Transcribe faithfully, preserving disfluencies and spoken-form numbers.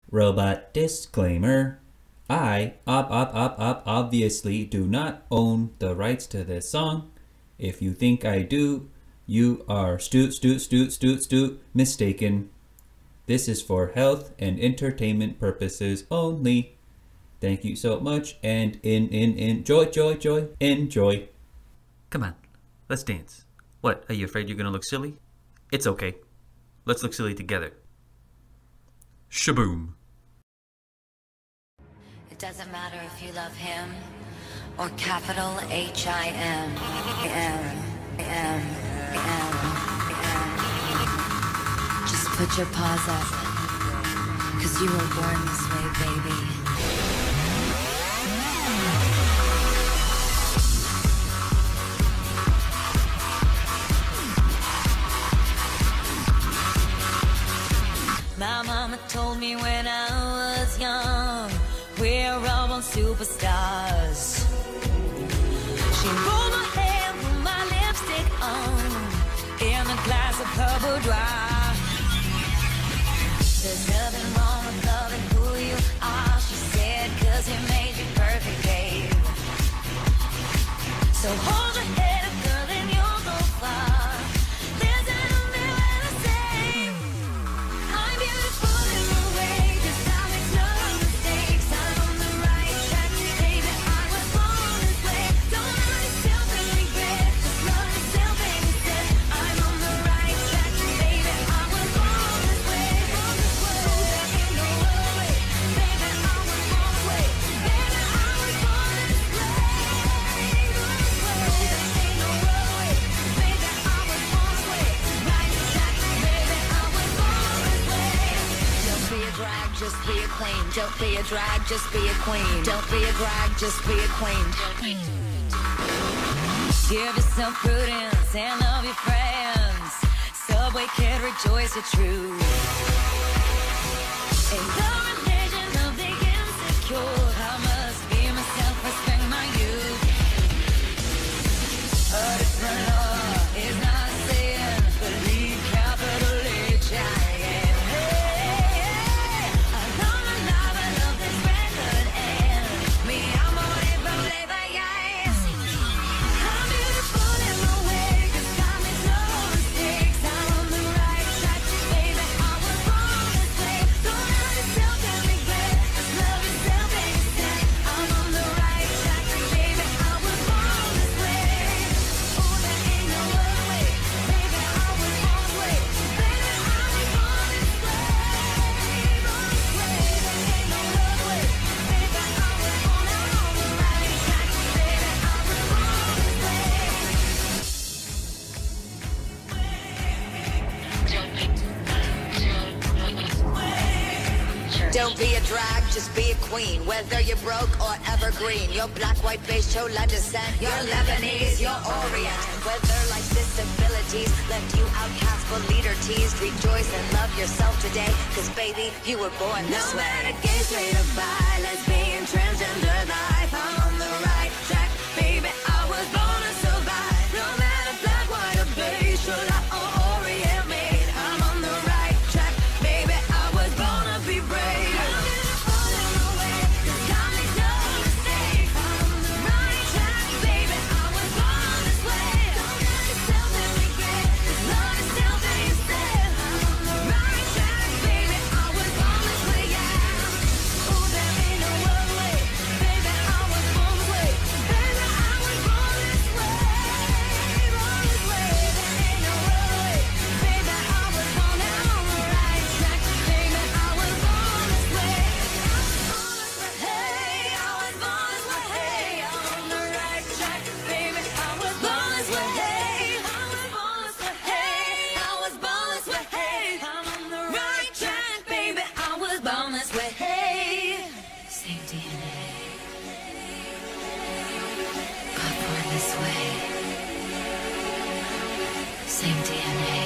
Robot disclaimer. I, ob, ob, ob, ob, obviously do not own the rights to this song. If you think I do, you are stu, stu, stu, stu, stu, mistaken. This is for health and entertainment purposes only. Thank you so much, and in, in, enjoy, joy, joy, enjoy. Come on, let's dance. What, are you afraid you're gonna look silly? It's okay. Let's look silly together. Shaboom. It doesn't matter if you love him or capital H I M. M, M, M, M. Just put your paws up, cause you were born this way, baby. My mama told me when I was young, we're all born superstars. She rolled my hair, put my lipstick on, in a glass of purple dry. There's nothing wrong with loving who you are, she said, cause he made you perfect, babe. So hold your head up, girl, and you'll go far. Listen to me when I say, I'm beautiful in my way, cause I make no mistakes. I'm on the right track, baby, I was born this way. Don't hurt yourself and regret, just love yourself and instead. I'm on the right track, baby, I was born this way. Born this way. There ain't no other way, baby, I was born this way. Baby, I was born this way. Born this way. There ain't no other way, baby, I was born this way. Right track, baby, I was born this way. Don't be a drag, just be a queen. Don't be a drag, just be a queen. Don't be a drag, just be a queen. Give yourself prudence and love your friends. Subway kid, rejoice your truth. In the religion of the insecure, I must be myself, respect my youth. A different law is not a sin, believe capital H I M. I know my life, I love this record, and me, I'm on it, but labor, yes. I'm beautiful in my way, cause I make no mistakes. I'm on the right track, baby, I was born this way. Don't hurt yourself and regret, just love yourself and instead. I'm on the right track, baby, I was born this way. Oh, there ain't no other way, baby, I was born this way. Baby, I was born this way. Born this way, there ain't no other way, baby, I was born. I'm on the right track, baby, I was born this way. Don't be a drag, just be a queen. Whether you're broke or evergreen, you're black, white, beige, chola descent, you're Lebanese, you're Orient. Whether life's disabilities left you outcast but leader teased, rejoice and love yourself today, cause baby, you were born this way. No matter gay, straight or bi, lesbian, transgender life, I'm on the right track, baby, I was born to survive. No matter black, white or beige, chola or Orient made, I'm on the right track, baby, I was born to be brave. Same D N A.